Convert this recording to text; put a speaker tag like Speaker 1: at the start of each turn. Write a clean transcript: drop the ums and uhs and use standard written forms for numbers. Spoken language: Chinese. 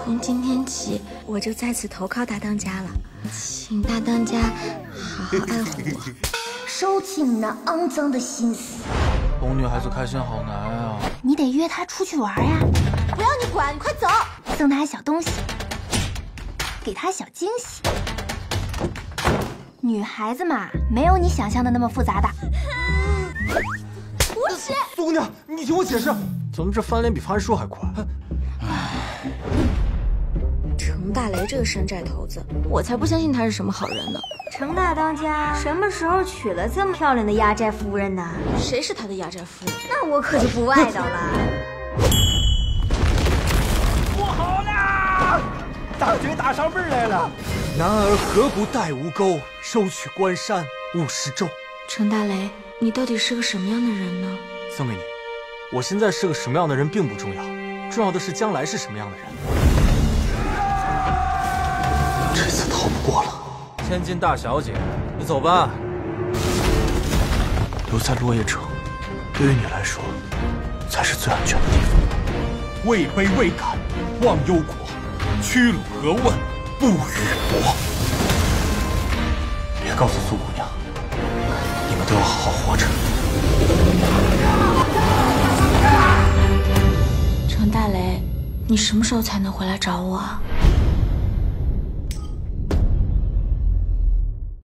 Speaker 1: 从今天起，我就在此投靠大当家了，请大当家好好爱护我，
Speaker 2: 收起你那肮脏的心思。
Speaker 3: 哄女孩子开心好难啊！
Speaker 2: 你得约她出去玩呀！不要你管，你快走！送她小东西，给她小惊喜。女孩子嘛，没有你想象的那么复杂的。不是，
Speaker 3: 苏姑娘，你听我解释。怎么这翻脸比翻书还快？
Speaker 1: 程大雷这个山寨头子，我才不相信他是什么好人呢。
Speaker 2: 程大当家什么时候娶了这么漂亮的压寨夫人呢？
Speaker 1: 谁是他的压寨夫人？
Speaker 2: 那我可就不外道了。
Speaker 3: 不好啦！大嘴打上辈儿来了。男儿何不带吴钩，收取关山50绉？
Speaker 1: 程大雷，你到底是个什么样的人呢？
Speaker 3: 送给你。我现在是个什么样的人并不重要，重要的是将来是什么样的人。这次逃不过了。千金大小姐，你走吧。留在落叶城，对于你来说，才是最安全的地方。位卑未敢，忘忧国；屈辱何问，不与搏。别告诉苏姑娘，你们都要好好活着。
Speaker 1: 程大雷，你什么时候才能回来找我啊？